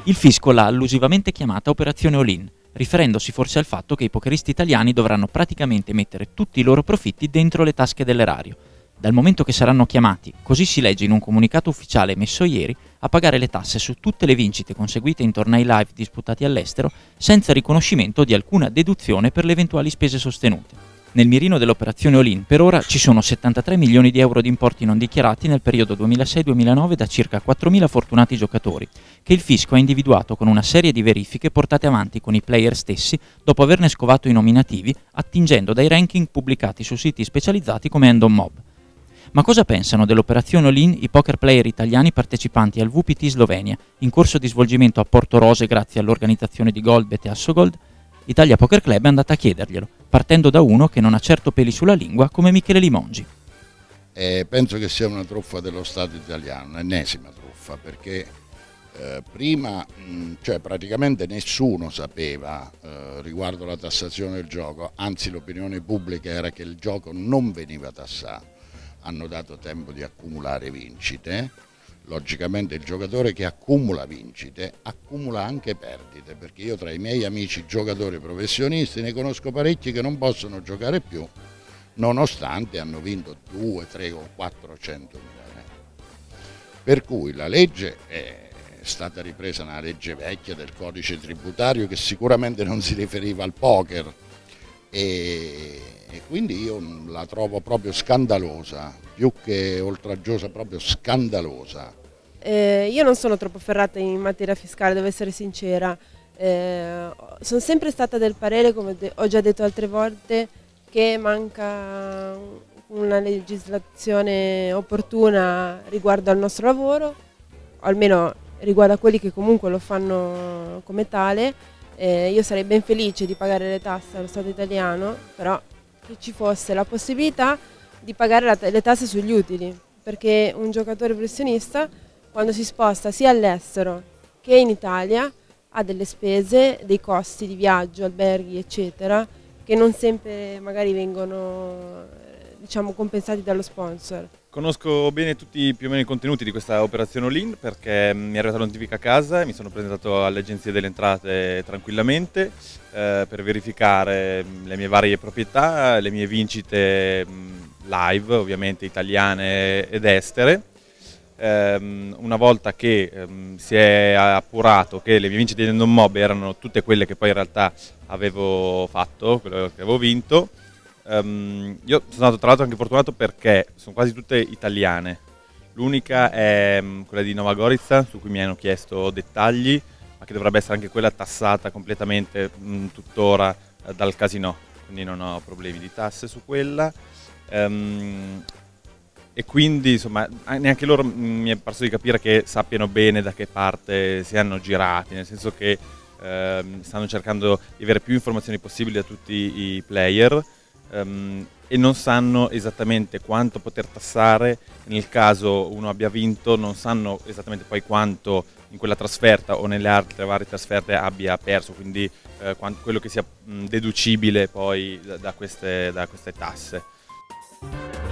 Il fisco l'ha allusivamente chiamata Operazione All-in, riferendosi forse al fatto che i pokeristi italiani dovranno praticamente mettere tutti i loro profitti dentro le tasche dell'erario, dal momento che saranno chiamati, così si legge in un comunicato ufficiale emesso ieri, a pagare le tasse su tutte le vincite conseguite in tornei live disputati all'estero senza riconoscimento di alcuna deduzione per le eventuali spese sostenute. Nel mirino dell'operazione All-in per ora ci sono 73 milioni di euro di importi non dichiarati nel periodo 2006-2009 da circa 4.000 fortunati giocatori, che il fisco ha individuato con una serie di verifiche portate avanti con i player stessi dopo averne scovato i nominativi, attingendo dai ranking pubblicati su siti specializzati come Random Mob. Ma cosa pensano dell'operazione All-in i poker player italiani partecipanti al WPT Slovenia, in corso di svolgimento a Porto Rose grazie all'organizzazione di Goldbet e Assogold? Italia Poker Club è andata a chiederglielo, partendo da uno che non ha certo peli sulla lingua come Michele Limongi. Penso che sia una truffa dello Stato italiano, un'ennesima truffa, perché prima praticamente nessuno sapeva riguardo la tassazione del gioco, anzi l'opinione pubblica era che il gioco non veniva tassato. Hanno dato tempo di accumulare vincite. Logicamente il giocatore che accumula vincite accumula anche perdite, perché io tra i miei amici giocatori professionisti ne conosco parecchi che non possono giocare più nonostante hanno vinto 2, 3 o 400 mila euro. Per cui la legge è stata ripresa, una legge vecchia del codice tributario che sicuramente non si riferiva al poker e quindi io la trovo proprio scandalosa, più che oltraggiosa, proprio scandalosa. Io non sono troppo ferrata in materia fiscale, devo essere sincera. Sono sempre stata del parere, come ho già detto altre volte, che manca una legislazione opportuna riguardo al nostro lavoro, almeno riguardo a quelli che comunque lo fanno come tale. Io sarei ben felice di pagare le tasse allo Stato italiano, però che ci fosse la possibilità di pagare le tasse sugli utili, perché un giocatore professionista quando si sposta sia all'estero che in Italia ha delle spese, dei costi di viaggio, alberghi eccetera, che non sempre magari vengono compensati dallo sponsor. Conosco bene tutti più o meno i contenuti di questa operazione All-in perché mi è arrivata la notifica a casa e mi sono presentato alle agenzie delle entrate tranquillamente per verificare le mie varie proprietà, le mie vincite live, ovviamente italiane ed estere. Una volta che si è appurato che le mie vincite di Random Mob erano tutte quelle che poi in realtà avevo fatto, quello che avevo vinto, io sono stato tra l'altro anche fortunato perché sono quasi tutte italiane. L'unica è quella di Nova Gorica, su cui mi hanno chiesto dettagli, ma che dovrebbe essere anche quella tassata completamente tuttora dal casino, quindi non ho problemi di tasse su quella. E quindi insomma neanche loro mi è parso di capire che sappiano bene da che parte si hanno girati, nel senso che stanno cercando di avere più informazioni possibili da tutti i player e non sanno esattamente quanto poter tassare nel caso uno abbia vinto, non sanno esattamente poi quanto in quella trasferta o nelle altre varie trasferte abbia perso, quindi quello che sia deducibile poi da queste tasse.